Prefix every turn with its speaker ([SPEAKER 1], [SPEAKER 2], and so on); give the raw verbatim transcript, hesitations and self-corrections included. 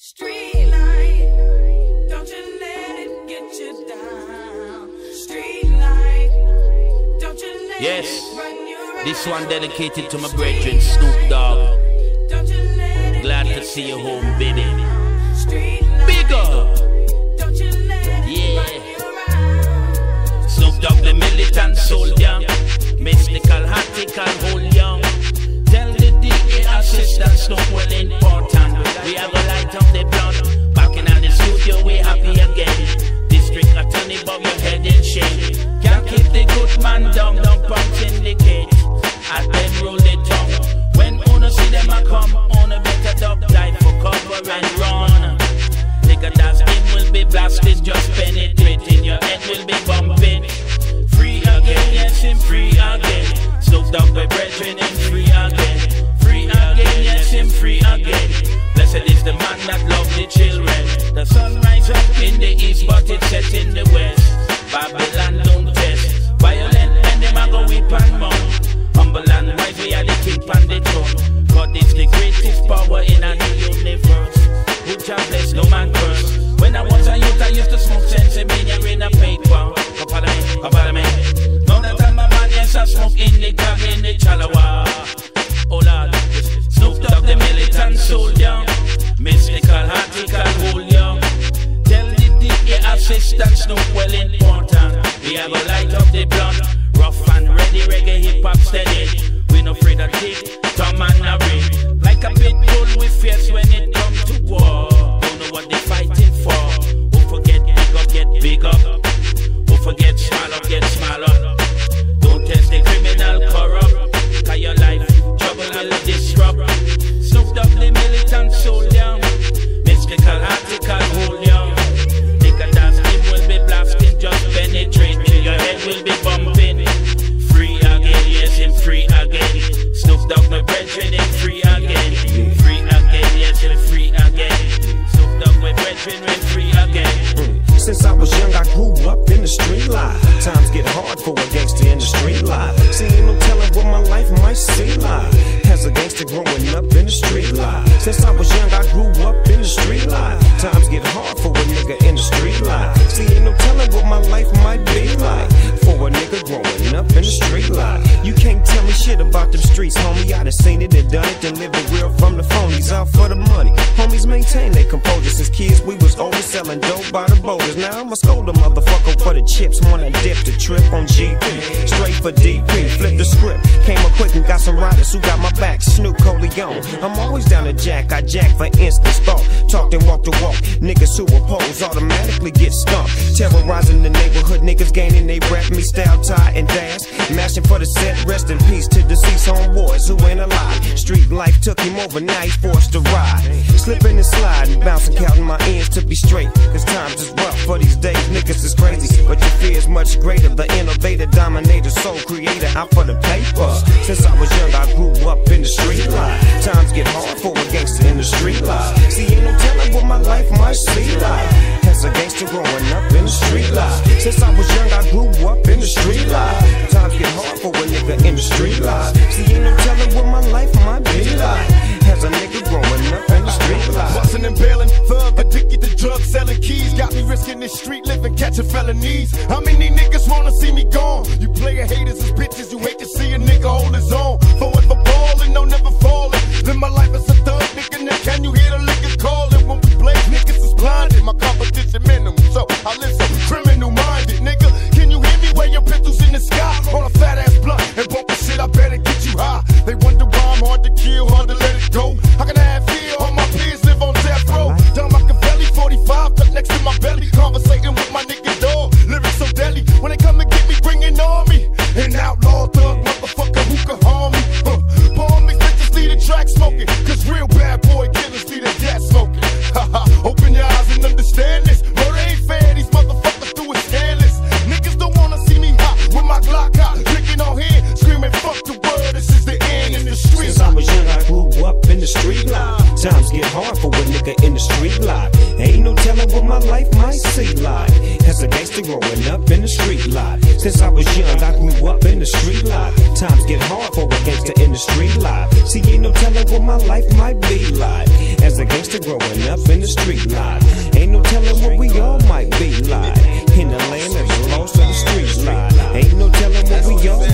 [SPEAKER 1] Street light, don't you let it get you down. Street light, don't you let
[SPEAKER 2] yes.
[SPEAKER 1] it run you around.
[SPEAKER 2] This one dedicated to my brethren, Snoop Dogg.
[SPEAKER 1] Don't you let it
[SPEAKER 2] Glad
[SPEAKER 1] get
[SPEAKER 2] to see you
[SPEAKER 1] you
[SPEAKER 2] home,
[SPEAKER 1] down.
[SPEAKER 2] baby.
[SPEAKER 1] Street light,
[SPEAKER 2] Big up.
[SPEAKER 1] don't you let it
[SPEAKER 2] Yeah.
[SPEAKER 1] run you around.
[SPEAKER 2] Snoop Dogg, the militant soldier, mystical, hatical, hold young. Tell the D A assistant Snoop well important. We have a light up the blood. Back in the studio, we happy again. District attorney, bow your head in shame. Can't keep the good man down, don't punch in the cage. As them roll the tongue. When uno see them a come, uno better duck dive for cover and run. Nigga, that skin will be blasted, just penetrating. Your head will be bumping. Free again, yes, him free again. Snoop Dogg, my brethren, him free again. Free again, yes, him free again. Blessed is the man that loves the children. The sun rises up in the east, but it sets in the west. Babylon don't test. Violent and them a go whip and mount. Humble and wise, we are the king and the throne. God is the greatest power in the universe. Who shall bless, no man curse. When I was a youth, I used to smoke sense and media in a paper. Up out of me, up out of me. Now that I'm a man, yes, I smoke in the cab, in the chalawa. Oh Lord, Snoop Dogg, the militant soldier, mystical, hatical, hold young. Tell the D A assistant Snoop well important. We have a light up the blunt, rough and ready, reggae, hip hop steady. We no afraid of tick, Tom and a ring. Like a big bull, we fierce when it comes to war. Don't know what they fighting for. Who forget big up, get big up. Who forget small up, get smaller. Don't test the criminal corrupt. Cause your life, trouble will disrupt. Snoop Dogg, the militant soldier, mystical, article, hold young. Nigga, that skin will be blasting, just penetrating. Your head will be bumping. Free again, yes, him free again. Snoop Dogg, my brethren, him free again. Free again, yes, him free again. Snoop Dogg, my brethren, him free again.
[SPEAKER 3] Since I was young, I grew up in the street life. Times get hard for a gangster in the street life. See, ain't no telling what my life might seem like as a gangster growing up in the street life. Since I was young, I grew up in the street life. Times get hard for a nigga in the street life. See, ain't no telling what my life might be like for a nigga growing up in the street life. You can't tell me shit about them streets, homie. I done seen it and done it, delivered real from the phonies, out for the money. Homies maintain their composure. Since kids, we was always selling dope by the boulders. Now I'ma scold a motherfucker for the chips. Wanna dip the trip on G P, straight for D P. Flip the script, came up quick and got some riders who got my back. Snoop Coleon, I'm always down to jack. I jack for instance thought. Talked and walked the walk. Niggas who oppose automatically get stumped. Terrorizing the neighborhood, niggas gaining they rap. Me style, tie and dash, mashing for the set. Rest in peace to deceased homeboys who ain't alive. Street life took him over, now he's forced to ride. Slipping and sliding, bouncing, counting my ends to be straight. Cause times is rough for these days, niggas is crazy. But your fear is much greater. The innovator, dominator, soul creator, out for the paper. Since I was young, I grew up in the street life. Times get hard for a gangster in the street life. See, ain't no telling what my life might see like as a gangster growing up in the street life. Since I was young, I grew up in the street life. Times get hard for a nigga in the street life. See, ain't no telling what my life might be like as a nigga growing up in the street life.
[SPEAKER 4] Bustin' and bailin', thug addicted to drugs, selling keys. Got me risking this street living, catching felonies. How many niggas wanna see me gone? You player haters as bitches, you hate to see a nigga hold his own. Forever ballin', no never fallin'. Live my life as a thug nigga, now can you hear the liquor callin'? When we blaze, niggas is blinded. My competition minimum, so I live so criminal minded, nigga. Can you hear me wave your pistols in the sky on a fat ass blunt and bump the shit? I better get you high. They wonder why I'm hard to kill, hard to let it go. How can I have fear? All my peers live on death row. Down Machiavelli, forty-five tucked next to my belly, conversating with my nigga dog. Lyrics so deadly. When they come and get me, bring
[SPEAKER 3] for a nigga in the street life. Ain't no telling what my life might see like. As a gangster growing up in the street life. Since I was young, I grew up in the street life. Times get hard for a gangster in the street life. See, ain't no telling what my life might be like. As a gangster growing up in the street life. Ain't no telling what we all might be like. In the land of the lost of the street life. Ain't no telling what we all